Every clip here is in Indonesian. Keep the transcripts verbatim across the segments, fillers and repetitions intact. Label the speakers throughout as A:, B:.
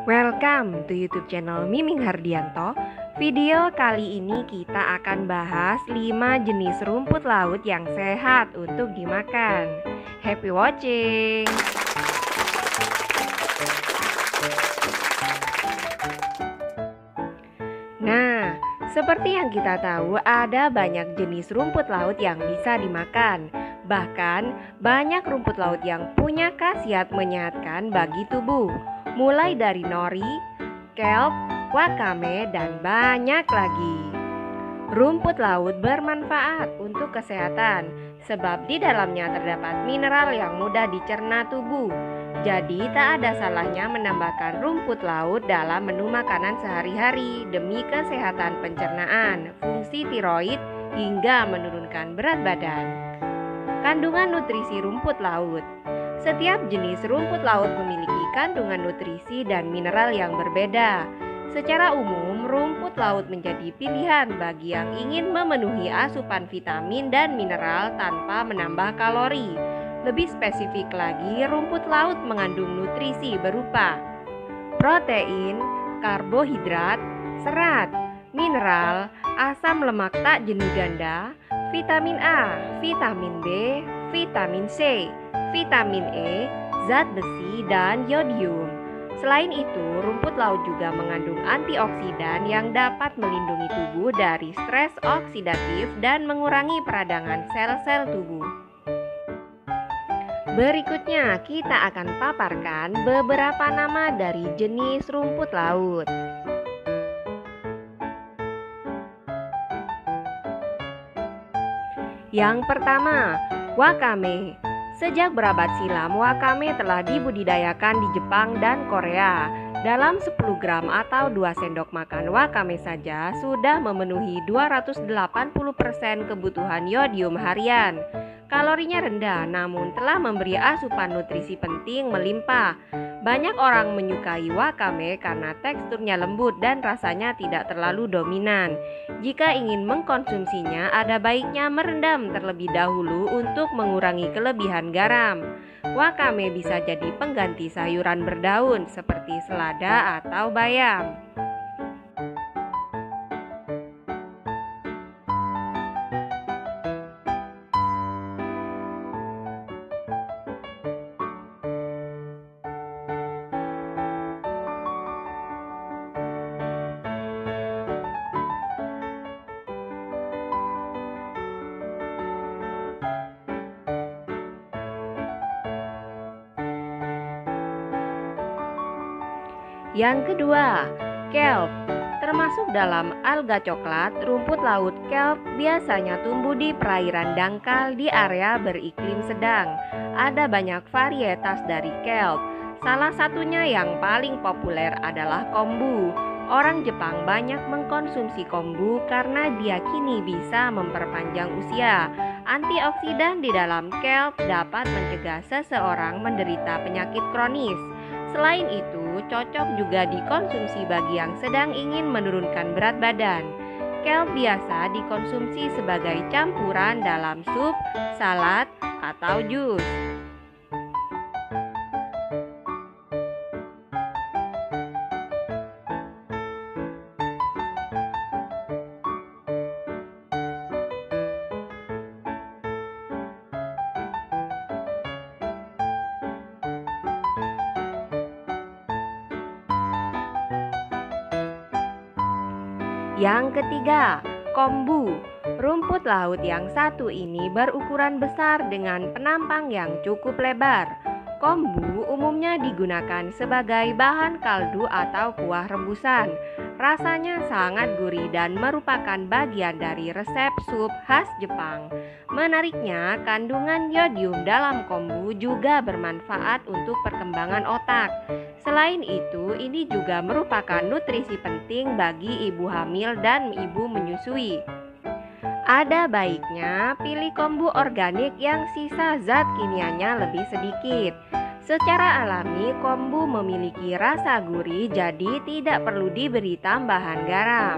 A: Welcome to YouTube channel Miming Hardianto. Video kali ini kita akan bahas lima jenis rumput laut yang sehat untuk dimakan. Happy watching. Nah, seperti yang kita tahu, ada banyak jenis rumput laut yang bisa dimakan. Bahkan, banyak rumput laut yang punya khasiat menyehatkan bagi tubuh. Mulai dari nori, kelp, wakame, dan banyak lagi. Rumput laut bermanfaat untuk kesehatan sebab di dalamnya terdapat mineral yang mudah dicerna tubuh. Jadi tak ada salahnya menambahkan rumput laut dalam menu makanan sehari-hari demi kesehatan pencernaan, fungsi tiroid, hingga menurunkan berat badan. Kandungan nutrisi rumput laut. Setiap jenis rumput laut memiliki kandungan nutrisi dan mineral yang berbeda. Secara umum, rumput laut menjadi pilihan bagi yang ingin memenuhi asupan vitamin dan mineral tanpa menambah kalori. Lebih spesifik lagi, rumput laut mengandung nutrisi berupa protein, karbohidrat, serat, mineral, asam lemak tak jenuh ganda, vitamin A, vitamin B, vitamin C, vitamin E, zat besi, dan yodium. Selain itu, rumput laut juga mengandung antioksidan yang dapat melindungi tubuh dari stres oksidatif dan mengurangi peradangan sel-sel tubuh. Berikutnya, kita akan paparkan beberapa nama dari jenis rumput laut. Yang pertama, wakame. Sejak berabad silam, wakame telah dibudidayakan di Jepang dan Korea. Dalam sepuluh gram atau dua sendok makan wakame saja sudah memenuhi dua ratus delapan puluh persen kebutuhan yodium harian. Kalorinya rendah namun telah memberi asupan nutrisi penting melimpah. Banyak orang menyukai wakame karena teksturnya lembut dan rasanya tidak terlalu dominan. Jika ingin mengkonsumsinya, ada baiknya merendam terlebih dahulu untuk mengurangi kelebihan garam. Wakame bisa jadi pengganti sayuran berdaun seperti selada atau bayam. Yang kedua, kelp. Termasuk dalam alga coklat, rumput laut kelp biasanya tumbuh di perairan dangkal di area beriklim sedang. Ada banyak varietas dari kelp. Salah satunya yang paling populer adalah kombu. Orang Jepang banyak mengkonsumsi kombu karena diyakini bisa memperpanjang usia. Antioksidan di dalam kelp dapat mencegah seseorang menderita penyakit kronis. Selain itu, cocok juga dikonsumsi bagi yang sedang ingin menurunkan berat badan. Kelp biasa dikonsumsi sebagai campuran dalam sup, salad, atau jus. Yang ketiga, kombu. Rumput laut yang satu ini berukuran besar dengan penampang yang cukup lebar. Kombu umumnya digunakan sebagai bahan kaldu atau kuah rebusan. Rasanya sangat gurih dan merupakan bagian dari resep sup khas Jepang. Menariknya, kandungan yodium dalam kombu juga bermanfaat untuk perkembangan otak. Selain itu, ini juga merupakan nutrisi penting bagi ibu hamil dan ibu menyusui. Ada baiknya pilih kombu organik yang sisa zat kimianya lebih sedikit. Secara alami, kombu memiliki rasa gurih, jadi tidak perlu diberi tambahan garam.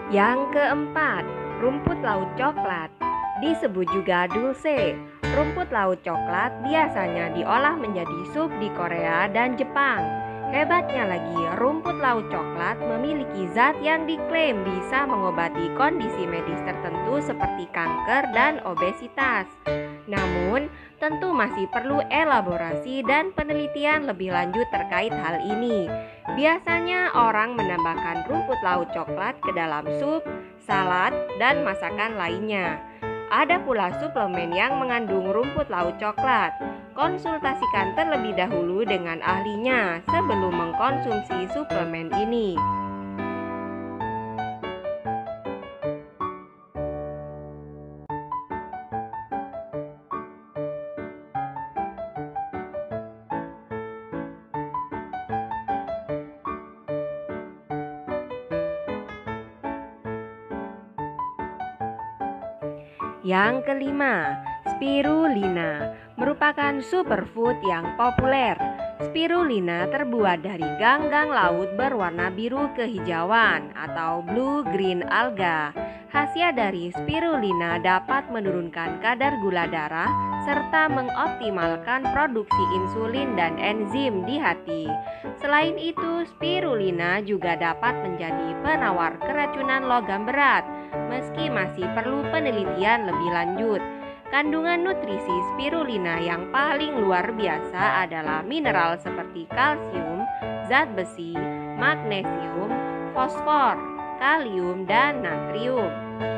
A: Yang keempat, rumput laut coklat. Disebut juga dulce. Rumput laut coklat biasanya diolah menjadi sup di Korea dan Jepang. Hebatnya lagi, rumput laut coklat memiliki zat yang diklaim bisa mengobati kondisi medis tertentu seperti kanker dan obesitas. Namun, tentu masih perlu elaborasi dan penelitian lebih lanjut terkait hal ini. Biasanya orang menambahkan rumput laut coklat ke dalam sup, salad, dan masakan lainnya. Ada pula suplemen yang mengandung rumput laut coklat. Konsultasikan terlebih dahulu dengan ahlinya sebelum mengkonsumsi suplemen ini. Yang kelima, spirulina merupakan superfood yang populer. Spirulina terbuat dari ganggang laut berwarna biru kehijauan atau blue-green alga. Khasiat dari spirulina dapat menurunkan kadar gula darah serta mengoptimalkan produksi insulin dan enzim di hati. Selain itu, spirulina juga dapat menjadi penawar keracunan logam berat, meski masih perlu penelitian lebih lanjut. Kandungan nutrisi spirulina yang paling luar biasa adalah mineral seperti kalsium, zat besi, magnesium, fosfor, kalium, dan natrium.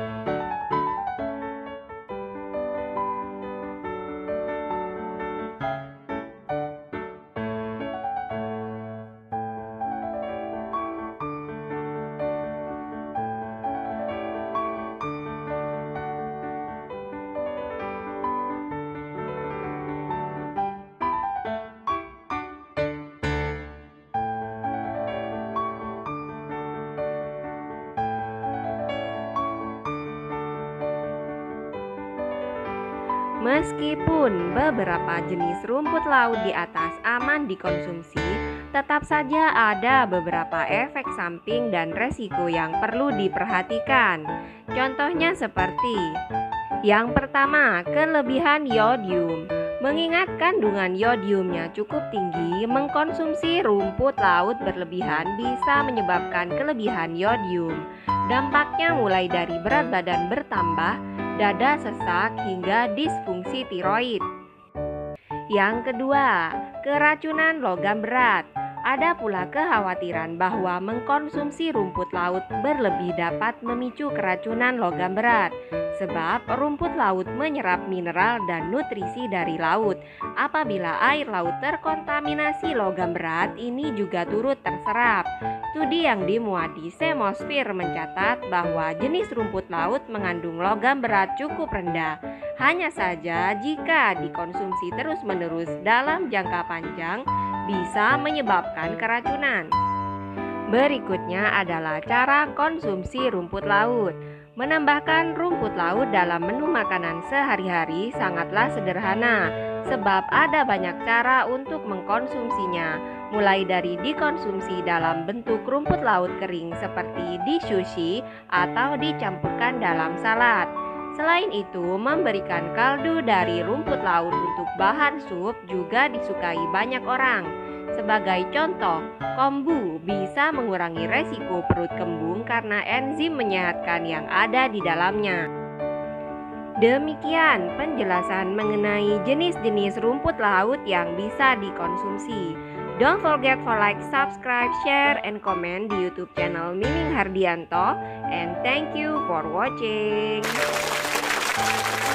A: Meskipun beberapa jenis rumput laut di atas aman dikonsumsi, tetap saja ada beberapa efek samping dan resiko yang perlu diperhatikan. Contohnya seperti yang pertama, kelebihan yodium. Mengingat kandungan yodiumnya cukup tinggi, mengkonsumsi rumput laut berlebihan bisa menyebabkan kelebihan yodium. Dampaknya mulai dari berat badan bertambah, dada sesak, hingga disfungsi tiroid. Yang kedua, keracunan logam berat. Ada pula kekhawatiran bahwa mengkonsumsi rumput laut berlebih dapat memicu keracunan logam berat, sebab rumput laut menyerap mineral dan nutrisi dari laut. Apabila air laut terkontaminasi logam berat, ini juga turut terserap. Studi yang dimuat di Semosphere mencatat bahwa jenis rumput laut mengandung logam berat cukup rendah. Hanya saja jika dikonsumsi terus-menerus dalam jangka panjang, bisa menyebabkan keracunan. Berikutnya adalah cara konsumsi rumput laut. Menambahkan rumput laut dalam menu makanan sehari-hari sangatlah sederhana, sebab ada banyak cara untuk mengkonsumsinya, mulai dari dikonsumsi dalam bentuk rumput laut kering seperti di sushi atau dicampurkan dalam salad. Selain itu, memberikan kaldu dari rumput laut untuk bahan sup juga disukai banyak orang. Sebagai contoh, kombu bisa mengurangi resiko perut kembung karena enzim menyehatkan yang ada di dalamnya. Demikian penjelasan mengenai jenis-jenis rumput laut yang bisa dikonsumsi. Don't forget for like, subscribe, share, and comment di YouTube channel Miming Hardianto. And thank you for watching.